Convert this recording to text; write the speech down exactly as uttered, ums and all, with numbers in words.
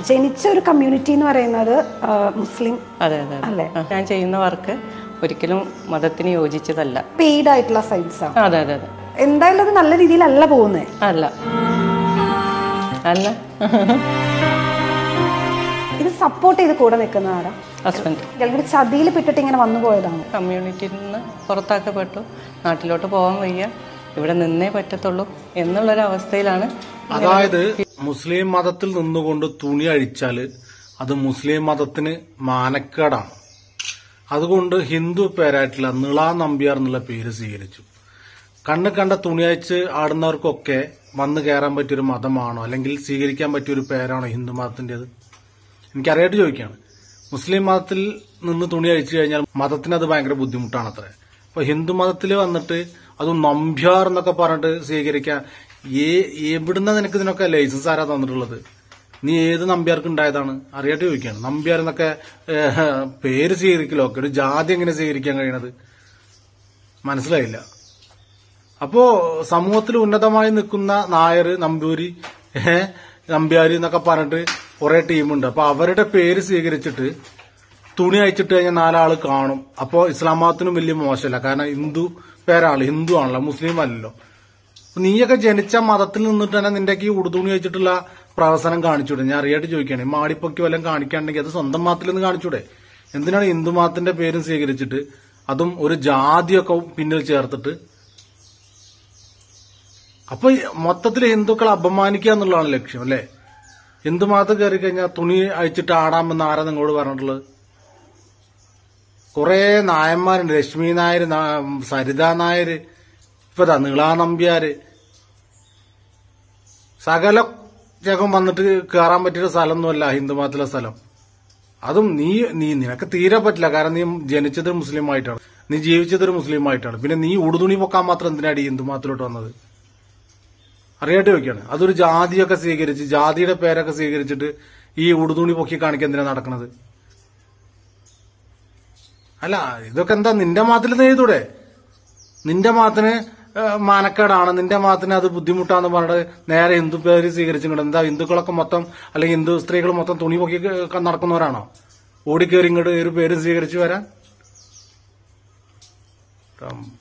ജനിച്ച ഒരു കമ്മ്യൂണിറ്റി എന്ന് പറയുന്നത് മുസ്ലിം അതെ അതെ അല്ലേ? ഞാൻ ചെയ്യുന്ന വർക്ക് ഒരിക്കലും മതത്തിന് യോജിച്ചതല്ല. പെയ്ഡ് ആയിട്ടുള്ള സൈറ്റ്സ് ആണ്. അതെ അതെ അതെ. എന്തായാലും അത് നല്ല രീതിയിലല്ല പോകുന്നത്. അല്ല അല്ല ഇത് സപ്പോർട്ട് ചെയ്ത് കൂടെ നിൽക്കുന്ന ആരാ? ഹസ്ബൻഡ്. ചിലപ്പോൾ ചതിയിൽ പെട്ടിട്ട് ഇങ്ങനെ വന്നു പോയതാണ്. കമ്മ്യൂണിറ്റിയിൽ നിന്ന് പുറത്താക്കപ്പെട്ടു, നാട്ടിലോട്ട് പോകാൻ വയ്യ, ഇവിടെ നിന്നേ പറ്റത്തുള്ളൂ എന്നുള്ളൊരവസ്ഥയിലാണ്. അതായത് മുസ്ലിം മതത്തിൽ നിന്നുകൊണ്ട് തുണി അഴിച്ചാല് അത് മുസ്ലിം മതത്തിന് മാനക്കേടാണ്. അതുകൊണ്ട് ഹിന്ദു പേരായിട്ടുള്ള നിള നമ്പ്യാർ എന്നുള്ള പേര് സ്വീകരിച്ചു. കണ്ണ് കണ്ട തുണി അഴിച്ച് ആടുന്നവർക്കൊക്കെ വന്നു കയറാൻ പറ്റിയൊരു മതമാണോ അല്ലെങ്കിൽ സ്വീകരിക്കാൻ പറ്റിയൊരു പേരാണോ ഹിന്ദു മതത്തിൻ്റെത്? എനിക്കറിയായിട്ട് ചോദിക്കുകയാണ്. മുസ്ലിം മതത്തിൽ നിന്ന് തുണി അഴിച്ചു കഴിഞ്ഞാൽ മതത്തിന് അത് ഭയങ്കര ബുദ്ധിമുട്ടാണ് അത്ര. അപ്പൊ ഹിന്ദു മതത്തിൽ വന്നിട്ട് അത് നമ്പ്യാർ എന്നൊക്കെ പറഞ്ഞിട്ട് സ്വീകരിക്കാൻ എവിടുന്ന നിനക്ക് ഇതിനൊക്കെ ലൈസൻസ് ആരാ തന്നിട്ടുള്ളത്? നീ ഏത് നമ്പ്യാർക്ക് ഉണ്ടായതാണ്? അറിയാട്ട് ചോദിക്കുകയാണ്. നമ്പ്യാർ എന്നൊക്കെ പേര് സ്വീകരിക്കലോ ഒക്കെ ഒരു ജാതി എങ്ങനെ സ്വീകരിക്കാൻ കഴിയണത് മനസ്സിലായില്ല. അപ്പോ സമൂഹത്തിൽ ഉന്നതമായി നിൽക്കുന്ന നായർ, നമ്പൂരി, നമ്പ്യാരി എന്നൊക്കെ പറഞ്ഞിട്ട് കുറെ ടീമുണ്ട്. അപ്പൊ അവരുടെ പേര് സ്വീകരിച്ചിട്ട് തുണി അയച്ചിട്ട് കഴിഞ്ഞാൽ നാലാള് കാണും. അപ്പോ ഇസ്ലാം മതത്തിനും വലിയ മോശമല്ല. കാരണം ഹിന്ദു പേരാണല്ലോ, ഹിന്ദു ആണല്ലോ, മുസ്ലിം അല്ലല്ലോ. നീയൊക്കെ ജനിച്ച മതത്തിൽ നിന്നിട്ട് തന്നെ നിന്റെ ഈ ഉടുതുണി വെച്ചിട്ടുള്ള പ്രവർത്തനം കാണിച്ചൂടെ? ഞാൻ അറിയാട്ട് ചോദിക്കുകയാണ്. മാടിപ്പൊക്കി വല്ലതും കാണിക്കാണ്ടെങ്കിൽ അത് സ്വന്തം മതത്തിൽ നിന്ന് കാണിച്ചൂടെ? എന്തിനാണ് ഹിന്ദു മതത്തിന്റെ പേരും സ്വീകരിച്ചിട്ട് അതും ഒരു ജാതിയൊക്കെ പിന്നിൽ ചേർത്തിട്ട്? അപ്പൊ മൊത്തത്തിൽ ഹിന്ദുക്കളെ അപമാനിക്കുക എന്നുള്ളതാണ് ലക്ഷ്യം അല്ലെ? ഹിന്ദു മതത്തിൽ കയറി കഴിഞ്ഞാൽ തുണി അഴിച്ചിട്ട് ആടാമെന്ന് ആരാ നിങ്ങളോട് പറഞ്ഞിട്ടുള്ളത്? കുറെ നായന്മാരുണ്ട്. ലക്ഷ്മി നായർ, സരിത നായർ, ഇപ്പതാ നിള നമ്പ്യാര്, സകല ജഗം വന്നിട്ട് കയറാൻ പറ്റിയ സ്ഥലമൊന്നുമല്ല ഹിന്ദു മതത്തിലെ സ്ഥലം. അതും നീ നീ നിനക്ക് തീരെ പറ്റില്ല. കാരണം നീ ജനിച്ചതൊരു മുസ്ലിം ആയിട്ടാണ്, നീ ജീവിച്ചതൊരു മുസ്ലിം ആയിട്ടാണ്. പിന്നെ നീ ഉടുതുണി പൊക്കാൻ മാത്രം എന്തിനാടി ഹിന്ദു മതത്തിലോട്ട് വന്നത്? അറിയാട്ട് ചോദിക്കാണ്. അതൊരു ജാതിയൊക്കെ സ്വീകരിച്ച് ജാതിയുടെ പേരൊക്കെ സ്വീകരിച്ചിട്ട് ഈ ഉടുതുണി പൊക്കി കാണിക്കാൻ എന്തിനാ നടക്കുന്നത്? അല്ല ഇതൊക്കെ എന്താ നിന്റെ മതത്തിൽ നെയ്തൂടെ? നിന്റെ മതത്തിന് മാനക്കേടാണ്, നിന്റെ മതത്തിന് അത് ബുദ്ധിമുട്ടാന്ന് പറഞ്ഞിട്ട് നേരെ ഹിന്ദു പേര് സ്വീകരിച്ചിട്ടുണ്ട്. എന്താ ഹിന്ദുക്കളൊക്കെ മൊത്തം അല്ലെങ്കിൽ ഹിന്ദു സ്ത്രീകൾ മൊത്തം തുണി പൊക്കി നടക്കുന്നവരാണോ ഓടിക്കേറി ഇങ്ങോട്ട് ഒരു പേര് സ്വീകരിച്ചു വരാൻ?